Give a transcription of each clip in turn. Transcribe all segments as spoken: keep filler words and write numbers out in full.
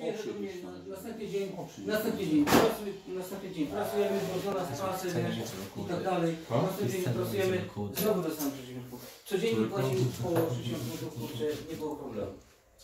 Przyjeżdża do mnie na, następny dzień, następny dzień, pracuj, następny dzień pracujemy, bo żona z pracy i tak dalej. Następny dzień pracujemy, znowu dostałem sześćdziesiąt funtów. Codziennie płacimy po sześćdziesiąt funtów, kurczę, nie było problemu.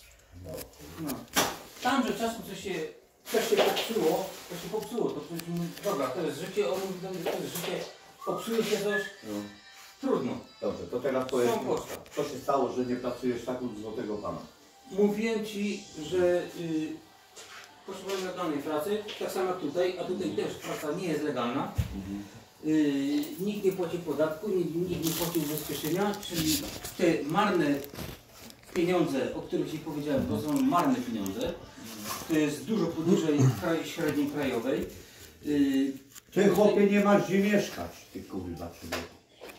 No. Tam, że czasem coś się, coś się popsuło, to się popsuło, to ktoś mówi, dobra, to jest życie, on mówi do mnie, to jest życie, popsuje się coś, no. Trudno. Dobrze, to teraz powiedz, co się stało, że nie pracujesz tak u Złotego Pana? Mówiłem Ci, że yy, potrzebowałem legalnej pracy, tak samo jak tutaj, a tutaj też praca nie jest legalna. Mhm. Yy, nikt nie płaci podatku, nikt, nikt nie płaci ubezpieczenia, czyli te marne pieniądze, o których Ci powiedziałem, to są marne pieniądze. To jest dużo poniżej średniej krajowej. Yy, Ty chłopie nie masz gdzie mieszkać, ty kurwa człowieku.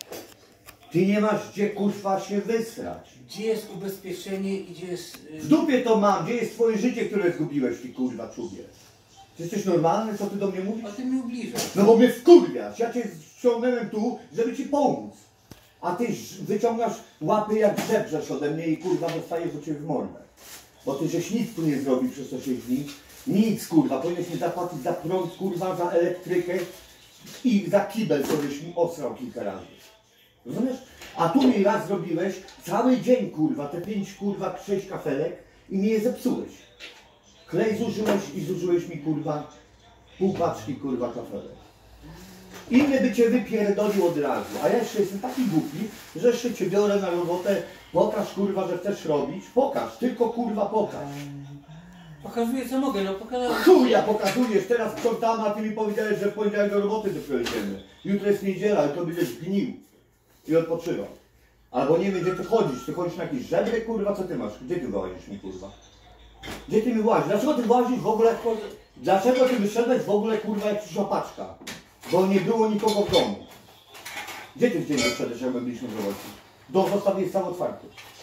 Ty nie masz gdzie kurwa się wysrać. Gdzie jest ubezpieczenie i gdzie jest... Yy... W dupie to mam, gdzie jest twoje życie, które zgubiłeś, ty kurwa czubie. Ty jesteś normalny, co ty do mnie mówisz? A ty mi ubliżasz. No bo mnie wkurwiasz, ja cię ściągnąłem tu, żeby ci pomóc. A ty wyciągasz łapy jak żebrzesz ode mnie i kurwa dostajesz do ciebie w mordę. Bo ty żeś nic tu nie zrobił przez te sześć dni. Nic kurwa, powinieneś mi zapłacić za prąd, kurwa, za elektrykę i za kibel, co żeś mi osrał kilka razy. Rozumiesz? A tu mi raz zrobiłeś cały dzień kurwa, te pięć kurwa, sześć kafelek i mi je zepsułeś. Klej zużyłeś i zużyłeś mi kurwa pół paczki kurwa kafelek. Inny by cię wypierdolił od razu, a ja jeszcze jestem taki głupi, że jeszcze cię biorę na robotę, pokaż kurwa, że chcesz robić, pokaż, tylko kurwa pokaż. Pokazuję co mogę, no pokazałem. Chuja pokazujesz, teraz sprzątamy, a ty mi powiedziałeś, że w poniedziałek do roboty dopiero idziemy. Jutro jest niedziela i to będziesz gnił i odpoczywał. Albo nie wiem gdzie ty chodzisz, ty chodzisz na jakieś żebry kurwa, co ty masz? Gdzie ty wyłazisz mi kurwa? Gdzie ty mi włazisz? Dlaczego ty włazisz w ogóle? Dlaczego ty wyszedłeś w ogóle kurwa jak ci opaczka? Bo nie było nikogo w domu. Gdzie ty w dzień wyszedłeś, jak my byliśmy w robocie? Dom zostawiłeś cały otwarty.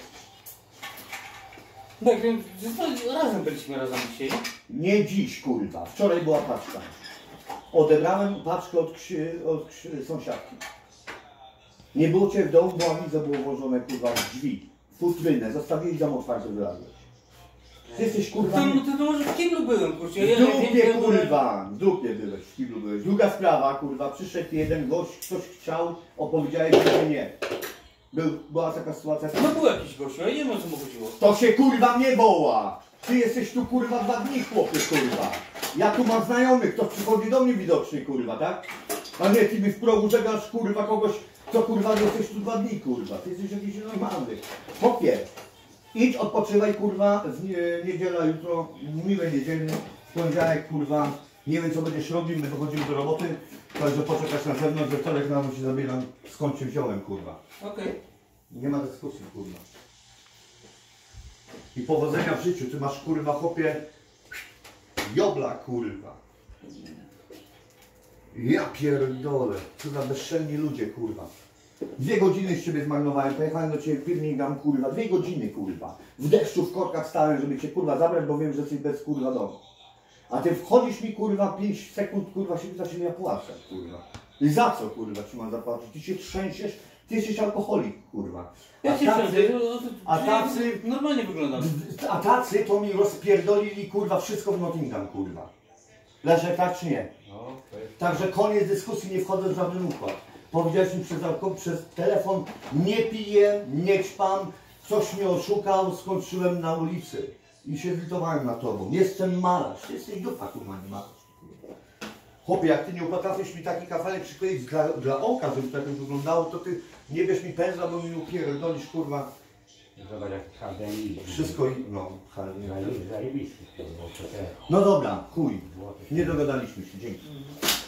Tak więc razem byliśmy razem dzisiaj. Nie dziś kurwa, wczoraj była paczka. Odebrałem paczkę od, od sąsiadki. Nie było cię w domu, bo awizo było włożone kurwa w drzwi, w futrynę, zostawiłeś dom otwarty, wylazłeś. Ty jesteś kurwa... To, to, to może w kiblu byłem, kurczę. W dupie kurwa, w dupie byłeś, w kiblu byłeś. Druga sprawa kurwa, przyszedł jeden gość, ktoś chciał, opowiedziałeś, że nie. Był, była taka sytuacja... No był jakiś gościu, ja nie wiem o co mu chodziło. To się kurwa nie woła! Ty jesteś tu kurwa dwa dni chłopie kurwa. Ja tu mam znajomych, kto przychodzi do mnie widocznie kurwa, tak? A nie, ty mi w progu żegasz kurwa kogoś, co kurwa jesteś tu dwa dni kurwa. Ty jesteś jakiś normalny. Chłopie, idź odpoczywaj kurwa, w nie, niedziela jutro, miłe niedzielny, poniedziałek kurwa, nie wiem co będziesz robił, my wychodzimy do roboty, także poczekasz na zewnątrz, że wtorek rano ci zabieram skąd cię wziąłem kurwa. Okej. Okay. Nie ma dyskusji kurwa. I powodzenia w życiu, ty masz kurwa chłopie jobla kurwa. Ja pierdolę, co za bezczelni ludzie kurwa. Dwie godziny z ciebie zmarnowałem, pojechałem do ciebie w Birmingham kurwa, dwie godziny kurwa. W deszczu, w korkach stałem, żeby cię kurwa zabrać, bo wiem, że jesteś bez kurwa domu. A ty wchodzisz mi kurwa pięć sekund kurwa się zaczyna ja płaczeć kurwa. I za co kurwa ci mam zapłacić? Ty się trzęsiesz, ty jesteś alkoholik kurwa. A ja tacy, a tacy, normalnie wyglądam. A tacy to mi rozpierdolili kurwa wszystko w Nottingham kurwa. Leszek, tak czy nie? Także koniec dyskusji, nie wchodzę w żaden układ. Powiedziałeś mi przez, przez telefon, nie piję, nie ćpam, coś mnie oszukał, skończyłem na ulicy. I się zlitowałem na tobą. Jestem malarz, ty jesteś dupa kurwa, nie malarz. Chłopie, jak ty nie potrafisz mi taki kafelek przykleić dla, dla oka, żeby tak wyglądało, to ty nie bierz mi pędzla, bo mi upierdolisz kurwa. Zobacz jak Hardeni. Wszystko i... no, Zajebisty. No dobra, chuj. Nie dogadaliśmy się, dzięki.